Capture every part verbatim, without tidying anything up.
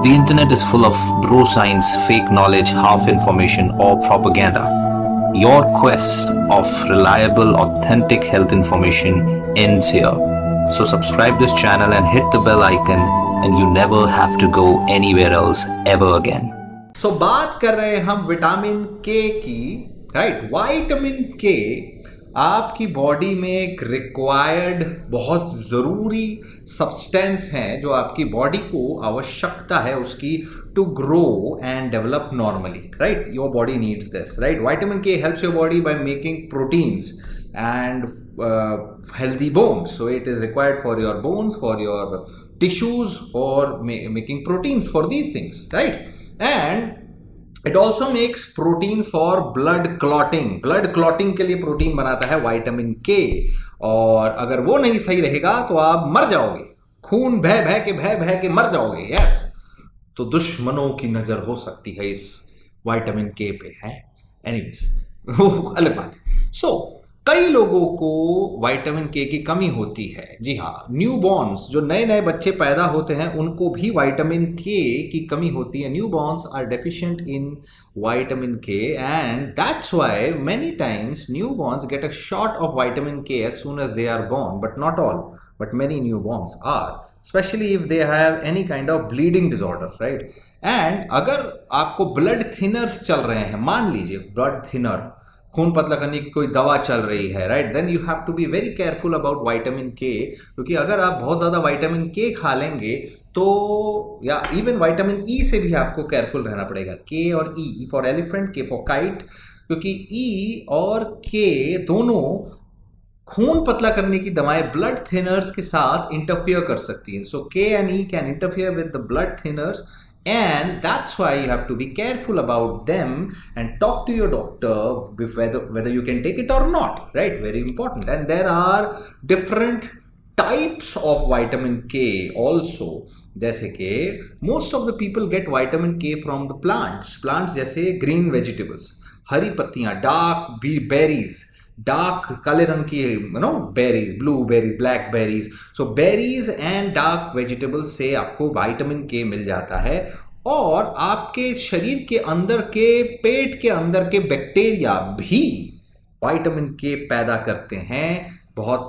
The internet is full of bro science, fake knowledge, half information, or propaganda. Your quest of reliable, authentic health information ends here. So subscribe this channel and hit the bell icon, and you never have to go anywhere else ever again. So बात कर रहे हैं हम vitamin के की, right. Vitamin के आपकी body में एक रिक्वायर्ड बहुत ज़रूरी सब्सटेंस है जो आपकी बॉडी को आवश्यकता है उसकी to grow and develop normally, right. Your body needs this, right. Vitamin K helps your body by making proteins and uh, healthy bones. So it is required for your bones, for your tissues, for ma making proteins for these things, right? And it also makes proteins for blood clotting. Blood clotting के लिए protein बनाता है vitamin के, और अगर वो नहीं सही रहेगा तो आप मर जाओगे, खून बह बह के बह बह के मर जाओगे। यस, तो दुश्मनों की नजर हो सकती है इस विटामिन के पे, है। एनीवेज, वो अलग बात है। सो so, कई लोगों को विटामिन के की कमी होती है। जी हाँ, न्यूबॉर्न्स, जो नए नए बच्चे पैदा होते हैं, उनको भी विटामिन के की कमी होती है। Newborns are deficient in vitamin K, and that's why many times newborns get a shot of vitamin K as soon as they are born, but not all, but many newborns are, especially if they have any kind of bleeding disorder, right. And अगर आपको blood thinners चल रहे हैं, मान लीजिए blood thinner, खून पतला करने की कोई दवा चल रही है, right, then you have to be very careful about vitamin K, क्योंकि अगर आप बहुत ज़्यादा विटामिन के खा लेंगे तो, या इवन विटामिन ई से भी आपको केयरफुल रहना पड़ेगा। के और E, E for elephant, K for kite, क्योंकि ई और के दोनों खून पतला करने की दवाएं ब्लड थिनर्स के साथ इंटरफियर कर सकती हैं। So K and E can interfere with the blood thinners, and that's why you have to be careful about them and talk to your doctor whether whether you can take it or not, right? Very important. And there are different types of vitamin K also, जैसे कि most of the people get vitamin K from the plants plants जैसे green vegetables, हरी पत्तियां, dark berries, dark काले रंग की, you know, berries, blueberries, blackberries. So berries and dark vegetables से आपको vitamin के मिल जाता है, और आपके शरीर के अंदर के, पेट के अंदर के बैक्टीरिया भी विटामिन के पैदा करते हैं, बहुत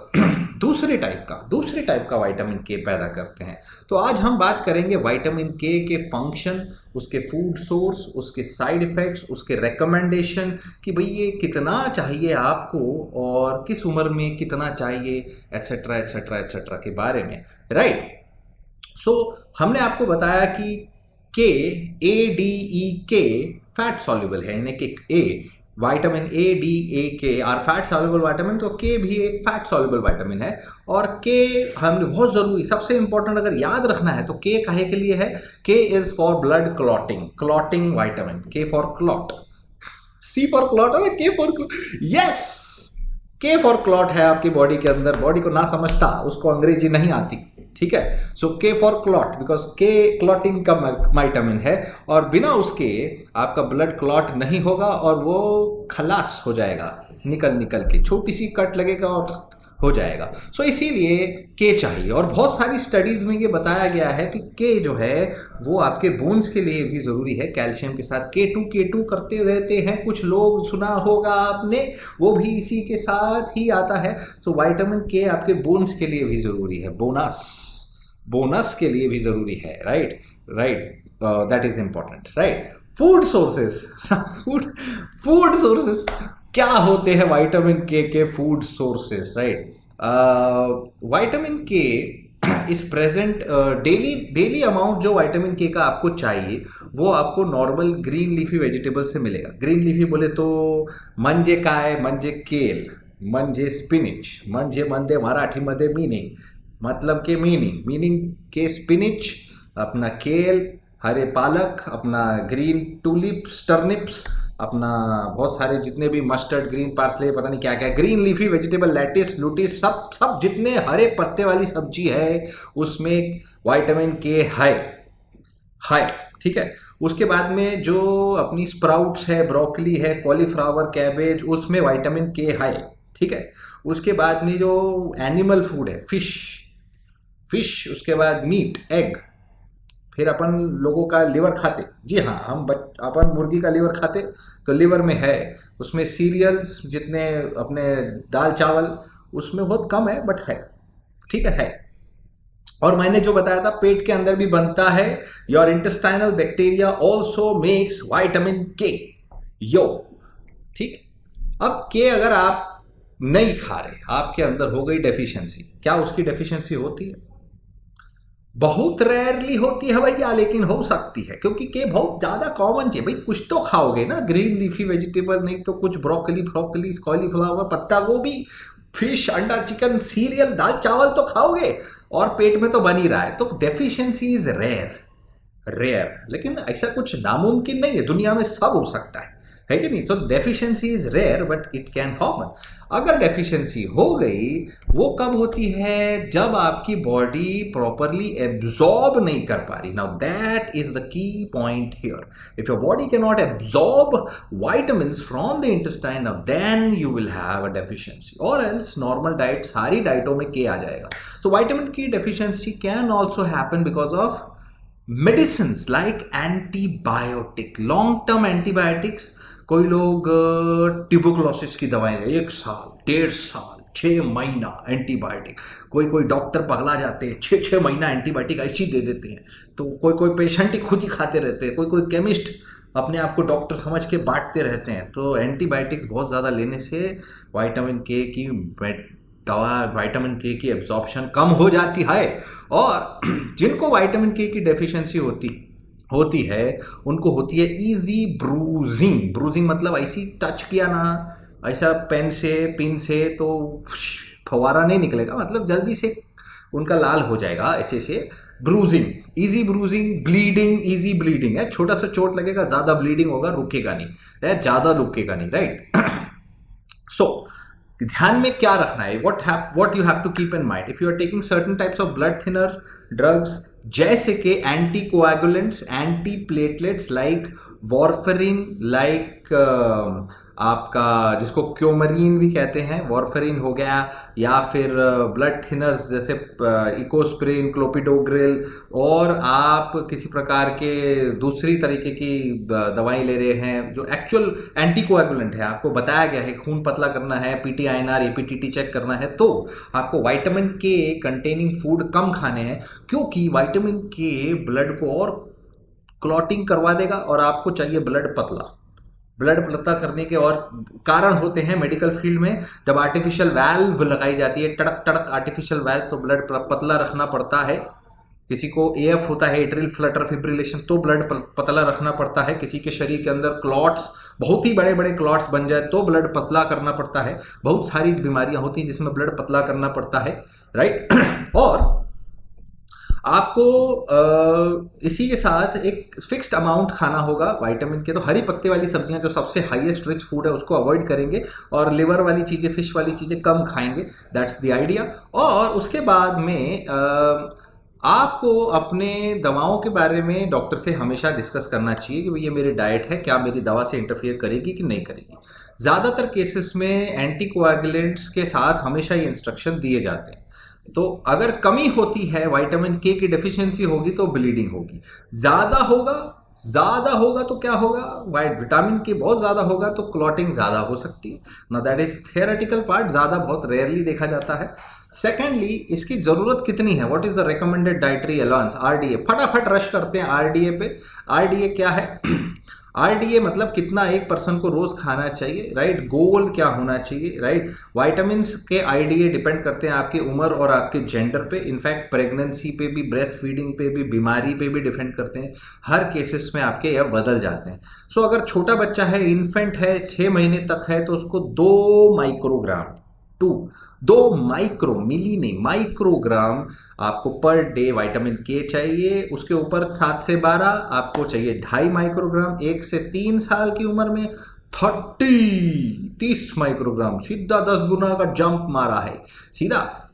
दूसरे टाइप का दूसरे टाइप का विटामिन के पैदा करते हैं। तो आज हम बात करेंगे विटामिन के के फंक्शन, उसके फूड सोर्स, उसके साइड इफ़ेक्ट्स, उसके रिकमेंडेशन कि भाई ये कितना चाहिए आपको और किस उम्र में कितना चाहिए, एट्सेट्रा एट्सेट्रा एट्सेट्रा के बारे में, राइट। सो हमने आपको बताया कि के, ए डी ई के फैट सॉल्युबल है, यानी कि ए विटामिन ए, डी, ए, के आर फैट सॉल्युबल विटामिन, तो के भी एक फैट सॉल्युबल विटामिन है। और के हमने बहुत ज़रूरी, सबसे इंपॉर्टेंट अगर याद रखना है तो के काहे के लिए है? K is for blood clotting, clotting vitamin, K for clot, C for clot है, K for, yes, K for clot है आपकी बॉडी के अंदर। बॉडी को ना समझता, उसको अंग्रेजी नहीं आती, ठीक है। So K for clot, because K clotting का विटामिन है, और बिना उसके आपका ब्लड क्लॉट नहीं होगा और वो खलास हो जाएगा, निकल निकल के छोटी सी कट लगेगा और हो जाएगा। सो so, इसीलिए के चाहिए। और बहुत सारी स्टडीज़ में ये बताया गया है कि के जो है वो आपके बोन्स के लिए भी ज़रूरी है, कैल्शियम के साथ के टू के टू करते रहते हैं, कुछ लोग सुना होगा आपने, वो भी इसी के साथ ही आता है। सो so, विटामिन के आपके बोन्स के लिए भी ज़रूरी है, बोनस बोनस के लिए भी ज़रूरी है, right right, that is important, right. Food sources food food sources क्या होते हैं विटामिन के के food sources, right. Vitamin K is present daily daily amount जो विटामिन के का आपको चाहिए वो आपको नॉर्मल ग्रीन लीफी वेजिटेबल से मिलेगा। ग्रीन लीफी बोले तो म्हणजे काय, म्हणजे केल, म्हणजे स्पिनिच, म्हणजे मध्ये मराठीमध्ये मीनिंग, मतलब के मीनिंग मीनिंग के स्पिनिच, अपना केल, हरे पालक, अपना ग्रीन टूलिप्स, टर्निप्स, अपना बहुत सारे जितने भी मस्टर्ड, ग्रीन पार्सले, पता नहीं क्या क्या, green leafy vegetable, lettuce, lettuce, सब सब जितने हरे पत्ते वाली सब्जी है उसमें विटामिन के है है ठीक है। उसके बाद में जो अपनी स्प्राउट्स है, ब्रोकली है, कॉलीफ्लावर, कैबेज, उसमें विटामिन के है, ठीक है। उसके बाद में जो एनिमल फूड है, फिश फिश उसके बाद मीट, एग, फिर अपन लोगों का लिवर खाते, जी हाँ, हम बच अपन मुर्गी का लिवर खाते तो लिवर में है, उसमें सीरियल्स जितने अपने दाल चावल उसमें बहुत कम है, बट है, ठीक है है। और मैंने जो बताया था पेट के अंदर भी बनता है, your intestinal bacteria also makes vitamin K, यो, ठीक। अब के अगर आप नहीं खा रहे, आपके अंदर हो गई डेफिशिएंसी, क्या उसकी डेफिशिएंसी होती है? बहुत रेयरली होती है भैया, लेकिन हो सकती है, क्योंकि के बहुत ज्यादा कॉमन चीज भाई। कुछ तो खाओगे ना, ग्रीन लीफी वेजिटेबल, नहीं तो कुछ ब्रोकली फ्रोकली कॉलीफ्लावर पत्ता गोभी, फिश अंडा चिकन सीरियल दाल चावल तो खाओगे, और पेट में तो बन ही रहा है। तो डेफिशिएंसी इज रेयर, रेयर, लेकिन ऐसा कुछ नामुमकिन नहीं है, दुनिया में सब हो सकता है, है कि नहीं? So deficiency is rare but it can happen. अगर डेफिशिएंसी हो गई, वो कब होती है? जब आपकी बॉडी प्रॉपरली एब्जॉर्ब नहीं कर पा रही। Now that is the key point here. If your body can not absorb vitamins from the intestine, now then you will have a deficiency, और एल्स नॉर्मल डाइट, सारी डाइटों में के आ जाएगा। सो वाइटामिन की deficiency can also happen because of medicines like antibiotic, long term antibiotics. कोई लोग tuberculosis की दवाएं, एक साल डेढ़ साल छः महीना एंटीबायोटिक, कोई कोई डॉक्टर पगला जाते हैं, छः छः महीना एंटीबायोटिक ऐसी दे देते हैं। तो कोई कोई पेशेंट ही खुद ही खाते रहते हैं, कोई कोई केमिस्ट अपने आप को डॉक्टर समझ के बांटते रहते हैं। तो एंटीबायोटिक बहुत ज़्यादा लेने से विटामिन के की दवा, विटामिन के की एब्जॉर्प्शन कम हो जाती है। और जिनको विटामिन के की डेफिशिएंसी होती होती है उनको होती है इजी ब्रूजिंग। ब्रूजिंग मतलब ऐसी टच किया ना, ऐसा पेन से पिन से तो फवारा नहीं निकलेगा, मतलब जल्दी से उनका लाल हो जाएगा, ऐसे से bruising, easy bruising, bleeding, easy bleeding है, छोटा सा चोट लगेगा, ज्यादा ब्लीडिंग होगा, रुकेगा नहीं, राइट, ज्यादा रुकेगा नहीं, राइट। सो ध्यान में क्या रखना है, what have what you have to keep in mind if you are taking certain types of blood thinner drugs, जैसे कि anti coagulants, anti platelets like warfarin, like आपका जिसको क्योमरीन भी कहते हैं, वॉरफेरिन हो गया, या फिर ब्लड थिनर्स जैसे इकोस्प्रिन, क्लोपिडोग्रिल, और आप किसी प्रकार के दूसरी तरीके की दवाई ले रहे हैं जो एक्चुअल एंटी कोएगुलेंट है, आपको बताया गया है खून पतला करना है, पीटी आईएनआर एपीटीटी चेक करना है, तो आपको विटामिन के कंटेनिंग फूड कम खाने हैं, क्योंकि विटामिन के ब्लड को और क्लॉटिंग करवा देगा, और आपको चाहिए ब्लड पतला। ब्लड पतला करने के और कारण होते हैं मेडिकल फील्ड में, जब आर्टिफिशियल वैल्व लगाई जाती है, टड़क टड़क आर्टिफिशियल वैल्व, तो ब्लड पतला रखना पड़ता है। किसी को एएफ होता है, एट्रियल फ्लटर फिब्रिलेशन, तो ब्लड पतला रखना पड़ता है। किसी के शरीर के अंदर क्लॉट्स, बहुत ही बड़े बड़े क्लॉट्स बन जाए तो ब्लड पतला करना पड़ता है। बहुत सारी बीमारियां होती हैं जिसमें ब्लड पतला करना पड़ता है, राइट। और आपको आ, इसी के साथ एक फिक्स्ड अमाउंट खाना होगा विटामिन के। तो हरी पत्ते वाली सब्जियां जो सबसे हाईएस्ट रिच फूड है उसको अवॉइड करेंगे, और लिवर वाली चीज़ें, फिश वाली चीज़ें कम खाएंगे, दैट्स द आइडिया। और उसके बाद में आ, आपको अपने दवाओं के बारे में डॉक्टर से हमेशा डिस्कस करना चाहिए कि भाई ये मेरी डाइट है, क्या मेरी दवा से इंटरफियर करेगी कि नहीं करेगी। ज़्यादातर केसेस में एंटीकोएगुलेंट्स के साथ हमेशा ये इंस्ट्रक्शन दिए जाते हैं। तो अगर कमी होती है, विटामिन के की डेफिशिएंसी होगी तो ब्लीडिंग होगी, ज़्यादा होगा ज़्यादा होगा तो क्या होगा, वाइट विटामिन के बहुत ज़्यादा होगा तो क्लॉटिंग ज़्यादा हो सकती है ना, दैट इज थियोरेटिकल पार्ट, ज़्यादा बहुत रेयरली देखा जाता है। सेकेंडली, इसकी ज़रूरत कितनी है, what is the recommended dietary allowance, RDA, फटाफट रश करते हैं आरडीए पे। आरडीए क्या है? आरडीए मतलब कितना एक पर्सन को रोज खाना चाहिए, राइट, गोल क्या होना चाहिए, राइट। विटामिन्स के आईडीए डिपेंड करते हैं आपकी उम्र और आपके जेंडर पे, इनफैक्ट प्रेगनेंसी पे भी, ब्रेस्ट फीडिंग पे भी, बीमारी पे भी डिपेंड करते हैं, हर केसेस में आपके यह बदल जाते हैं। सो so, अगर छोटा बच्चा है, इन्फेंट है, छः महीने तक है, तो उसको दो माइक्रोग्राम टू दो माइक्रो मिली नहीं माइक्रोग्राम आपको पर डे विटामिन के चाहिए। उसके ऊपर सात से बारह आपको चाहिए ढाई माइक्रोग्राम। एक से तीन साल की उम्र में थर्टी तीस माइक्रोग्राम, सीधा दस गुना का जंप मारा है, सीधा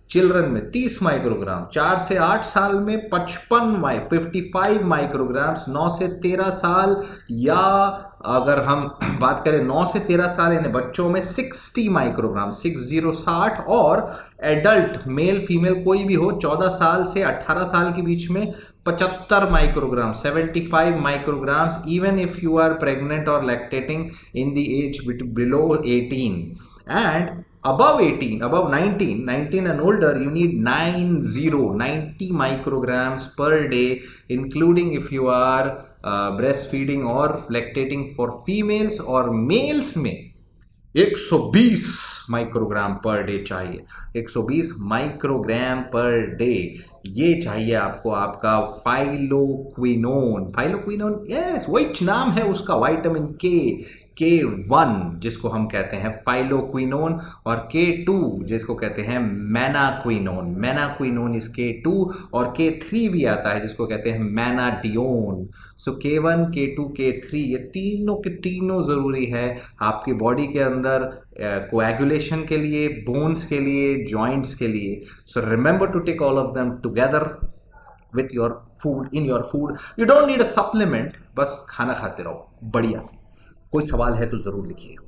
चिल्ड्रन में तीस माइक्रोग्राम, चार से आठ साल में पचपन माइ फिफ्टी फाइव माइक्रोग्राम्स, नौ से तेरह साल या अगर हम बात करें नौ से तेरह साल यानी बच्चों में साठ माइक्रोग्राम, सिक्स जीरो साठ, और एडल्ट मेल फीमेल कोई भी हो चौदह साल से अठारह साल के बीच में पचहत्तर माइक्रोग्राम, पचहत्तर micrograms, even if you are pregnant और lactating in the age below eighteen, and above eighteen, above nineteen, nineteen and older, you need ninety, ninety micrograms per day, including if you are uh, breastfeeding or lactating for females, और males में एक सौ बीस microgram per day चाहिए, एक सौ बीस microgram per day ये चाहिए आपको आपका फाइलोक्विनोन। फाइलोक्विनोन यस वही नाम है उसका, विटामिन के के वन जिसको हम कहते हैं फाइलोक्विनोन, और के टू जिसको कहते हैं मैनाक्विनोन। मैनाक्विनोन इज के टू, और के थ्री भी आता है जिसको कहते हैं मैनाडियोन। सो के वन, के टू, के थ्री ये तीनों के तीनों ज़रूरी है आपकी बॉडी के अंदर कोएगुलेशन uh, के लिए, बोन्स के लिए, जॉइंट्स के लिए। So remember to take all of them together with your food, in your food. You don't need a supplement, बस खाना खाते रहो बढ़िया से। कोई सवाल है तो ज़रूर लिखिए।